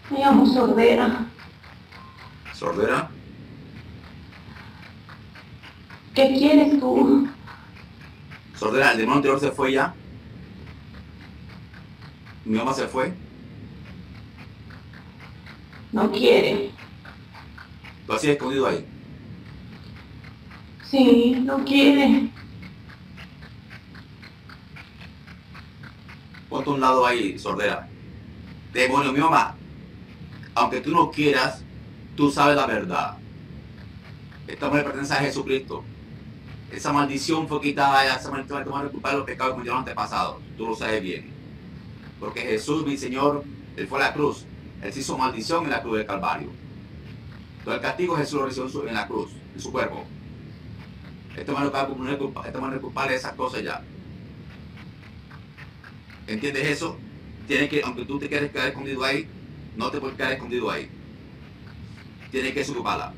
Me llamo Sordera. ¿Sordera? ¿Qué quieres tú? Sordera, el demonio anterior se fue ya. Mi mamá se fue. No quiere. Tú así escondido ahí. Sí, no quiere. Ponte a un lado ahí, Sordera. Demonio, mi mamá, aunque tú no quieras, tú sabes la verdad. Esta mujer pertenece a Jesucristo. Esa maldición fue quitada, esa maldición va a recuperar los pecados que cometieron los antepasados. Tú lo sabes bien. Porque Jesús, mi Señor, Él fue a la cruz. Él se hizo maldición en la cruz del Calvario. Todo el castigo Jesús lo recibió en la cruz, en su cuerpo. Este man no es culpable de esas cosas ya. ¿Entiendes eso? Tienes que, aunque tú te quieres quedar escondido ahí, no te puedes quedar escondido ahí. Tienes que desocuparla.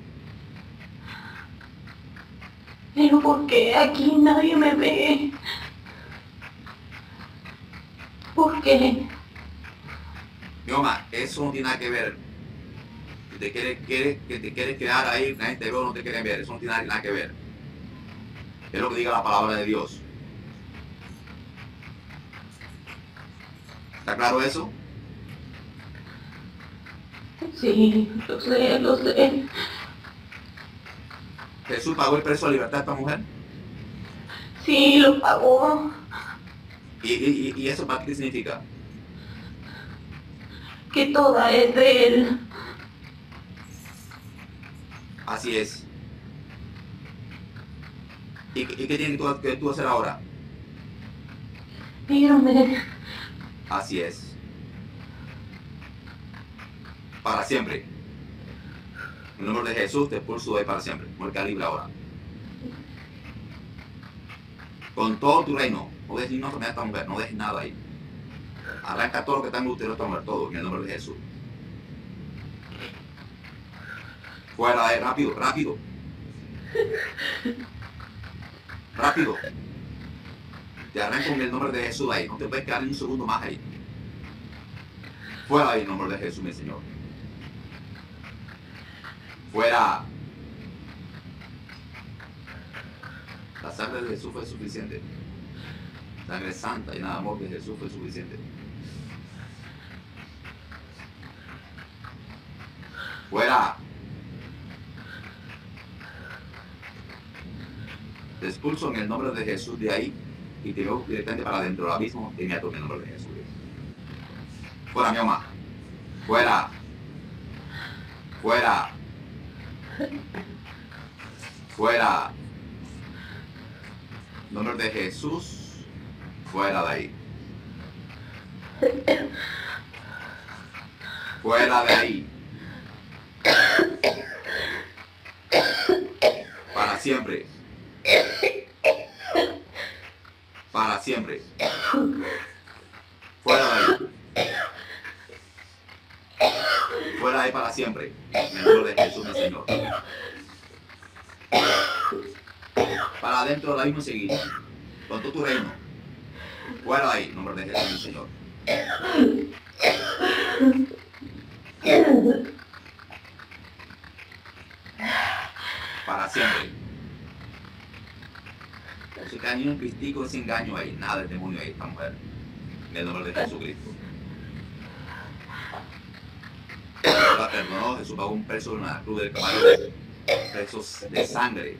Pero ¿por qué aquí nadie me ve? ¿Por qué? Mi mamá, eso no tiene nada que ver. Si te quieres quedar ahí, la gente te ve o no te quiere ver. Eso no tiene nada que ver. Es lo que diga la palabra de Dios. ¿Está claro eso? Sí, lo sé, lo sé. Jesús pagó el precio de la libertad de esta mujer. Sí, lo pagó. ¿Y eso para qué significa? Que toda es de él. Así es. ¿Y qué tienes que tú hacer ahora? Mírame. Así es. Para siempre. En el nombre de Jesús te expulso de ahí para siempre. Muerte libre ahora. Con todo tu reino. No dejes ni una enfermedad a esta mujer. No dejes nada ahí. Arranca todo lo que está en útero de esta mujer. Todo. En el nombre de Jesús. Fuera de ahí. Rápido, rápido. Rápido. Te arranco en el nombre de Jesús ahí. No te puedes quedar ni un segundo más ahí. Fuera ahí en el nombre de Jesús, mi Señor. Fuera. La sangre de Jesús fue suficiente. Sangre santa y nada de amor de Jesús fue suficiente. Fuera. Te expulso en el nombre de Jesús de ahí y te veo directamente para adentro del abismo y me ato en el nombre de Jesús. Fuera, mi mamá. Fuera. Fuera. Fuera. En nombre de Jesús. Fuera de ahí. Fuera de ahí. Para siempre. Para siempre. Fuera de ahí. Fuera de ahí para siempre. En el nombre de Jesús, mi Señor. Para adentro del abismo seguir. Con todo tu reino. Fuera de ahí. En nombre de Jesús, mi Señor. Para siempre. No se cae ni un pistico de ese engaño ahí. Nada de demonio ahí, esta mujer. En el nombre de Jesucristo. Jesús la perdonó. Jesús pagó un precio en la cruz del Calvario. Presos de sangre.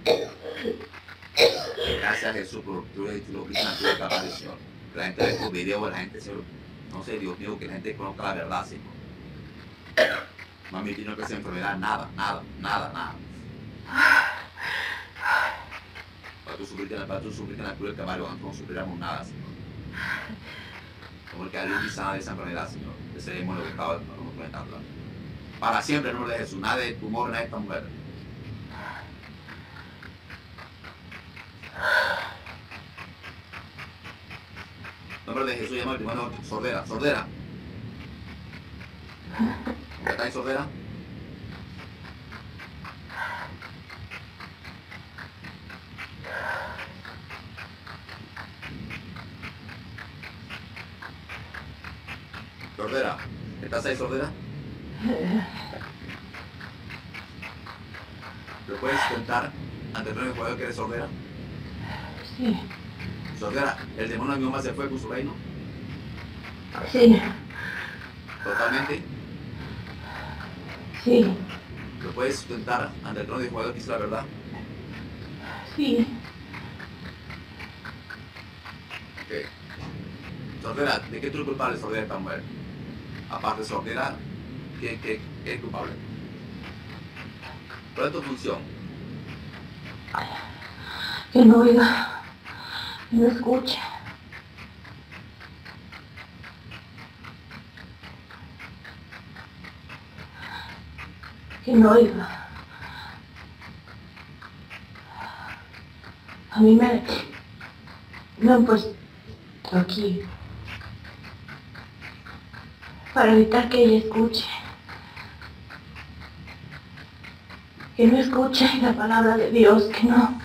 Gracias a Jesús por tú lo viste en la cruz del Calvario, Señor. Que la gente ve tus videos, la gente, Señor. No sé, Dios mío, que la gente conozca la verdad, Señor. No admitir que esa enfermedad, nada, nada, nada, nada. Para tú sufrirte en la cruz del Calvario, no sufriremos nada, Señor. Como el que alguien sana de esa enfermedad, Señor. De ese demonio que estaba comentando. Para siempre, en el nombre de Jesús. Nada de tumor, nada de esta mujer. En nombre de Jesús, llama al hermano Sordera. Sordera. ¿Está ahí, Sordera? Sordera. ¿Estás ahí, sordera? ¿Te puedes contar ante el trono de Jehová que eres sordera? Sí, Sordera, ¿el demonio de mi mamá se fue con su reino? sí, Totalmente. sí, ¿Lo puedes sustentar ante el trono de Jehová que dice la verdad? sí. Ok. Sordera, ¿de qué tú eres culpable, sordera, esta mujer? Aparte de sordera, ¿qué es culpable? ¿Cuál es tu función? Que no oiga, que no escuche. Que no oiga. A mí me han puesto aquí para evitar que ella escuche. Que no escuche la palabra de Dios, que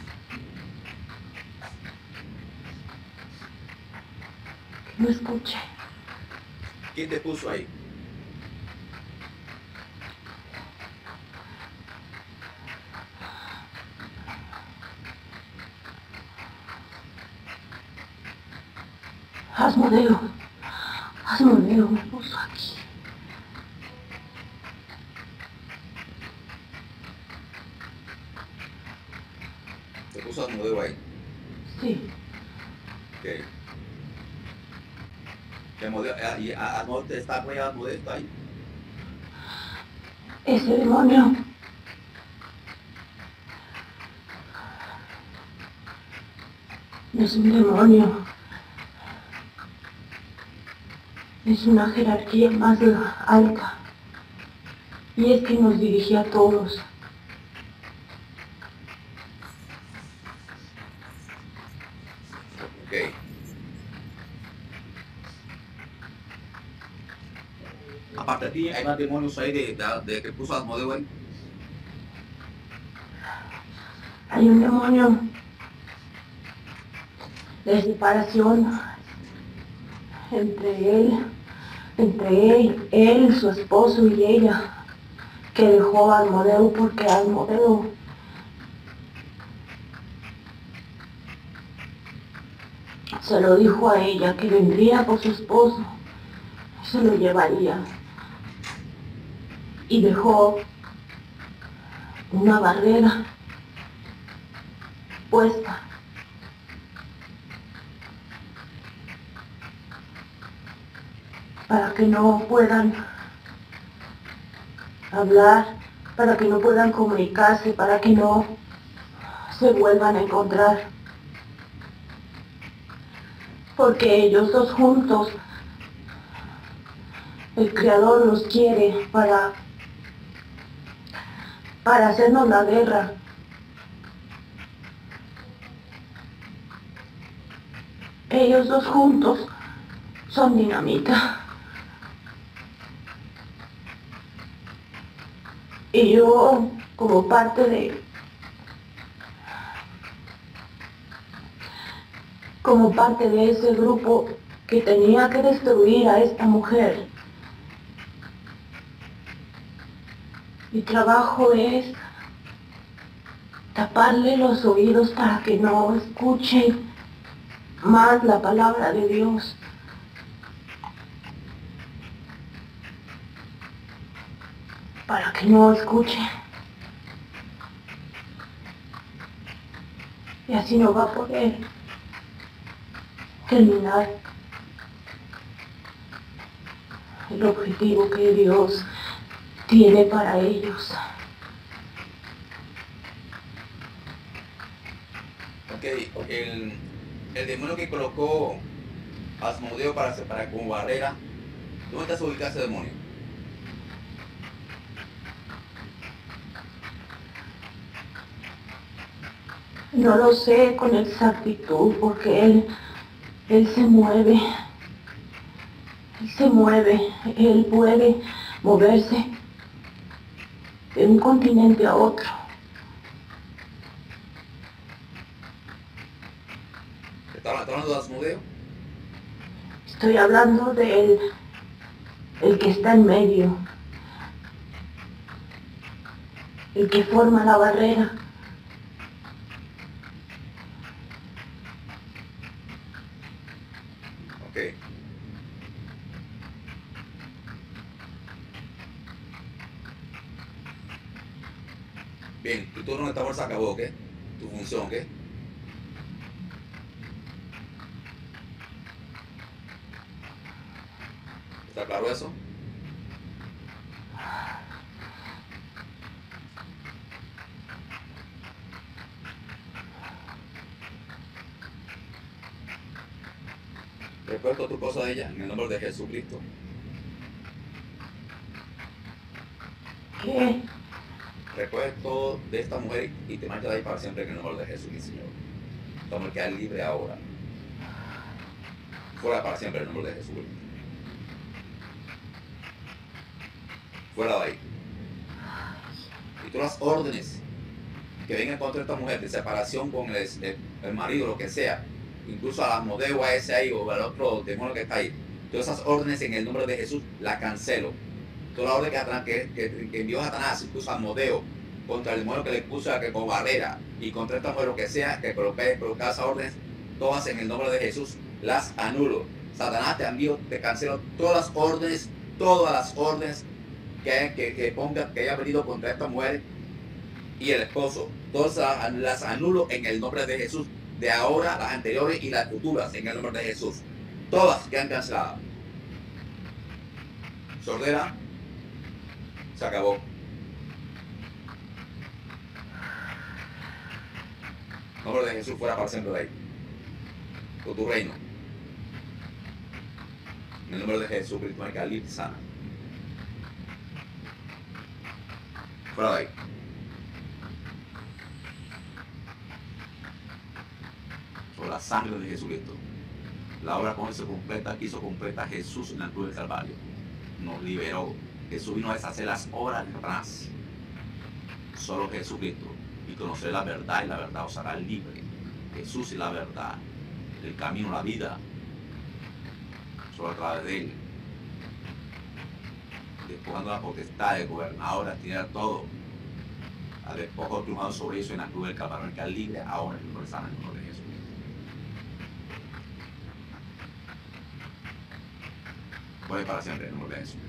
no escuche. ¿Quién te puso ahí? Asmodeo me puso aquí. Te puso a Asmodeo ahí. Sí, Ok. ¿Y Asmodeo te está apoyando? ¿Asmodeo está ahí? ese demonio no es un demonio, es una jerarquía más alta. Y es que nos dirigía a todos. Ok. Aparte de ti, ¿hay más demonios ahí de que puso a Asmodeo ahí? Hay un demonio de separación entre él, su esposo y ella, que dejó a Asmodeo porque Asmodeo se lo dijo a ella que vendría por su esposo, se lo llevaría. Y dejó una barrera puesta para que no puedan hablar, para que no puedan comunicarse, para que no se vuelvan a encontrar. Porque ellos dos juntos, el Creador los quiere para hacernos la guerra. Ellos dos juntos son dinamita. Y yo, como parte de ese grupo que tenía que destruir a esta mujer, mi trabajo es taparle los oídos para que no escuche más la palabra de Dios. Para que no escuche. Y así no va a poder terminar el objetivo que Dios tiene para ellos. Ok, el demonio que colocó a Asmodeo para separar como barrera, ¿dónde está ubicado ese demonio? No lo sé con exactitud porque él se mueve. Él se mueve. Él puede moverse de un continente a otro. ¿Está hablando de Asmodeo? Estoy hablando del el que está en medio, el que forma la barrera. Ok. Bien, tu turno en esta bolsa acabó, ¿qué? Tu función, ¿qué? ¿Está claro eso? Recuerdo tu cosa de ella en el nombre de Jesucristo. ¿Qué? Recuerdo de esta mujer y te marcha de ahí para siempre en el nombre de Jesús, mi Señor. Esta mujer queda libre ahora. Fuera para siempre en el nombre de Jesús. Fuera de ahí. Y todas las órdenes que vengan contra esta mujer de separación con el marido, lo que sea, incluso a la modelo a ese ahí o al otro demonio que está ahí, todas esas órdenes en el nombre de Jesús las cancelo. Toda la orden que envió Satanás, incluso a Modeo, contra el demonio que le puso a que con barrera y contra esta mujer, lo que sea, que coloque esas órdenes, todas en el nombre de Jesús, las anulo. Satanás te envío, te cancelo todas las órdenes que haya venido contra esta mujer y el esposo. Todas las anulo en el nombre de Jesús. De ahora, las anteriores y las futuras en el nombre de Jesús. Todas quedan canceladas. Sordera. Se acabó. El nombre de Jesús fuera para siempre de ahí. Por tu reino. En el nombre de Jesús, Cristo, libre y sana. Fuera de ahí. Por la sangre de Jesucristo. La obra con eso completa, hizo completa Jesús en la cruz del Calvario. Nos liberó. Jesús vino a deshacer las obras de Satanás. Solo Jesucristo. Y conocer la verdad y la verdad os hará libre. Jesús es la verdad. El camino, la vida. Solo a través de él. Despojando la potestad de gobernadora, tiene todo. A despojo triunfado sobre eso en la cruz del Calvario, que es libre ahora en el nombre de Jesús. Puede para siempre en el nombre de Jesús.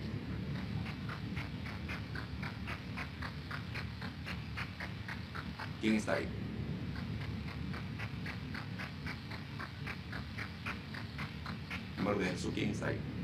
¿Quién está ahí? En nombre de Jesús, ¿quién está ahí?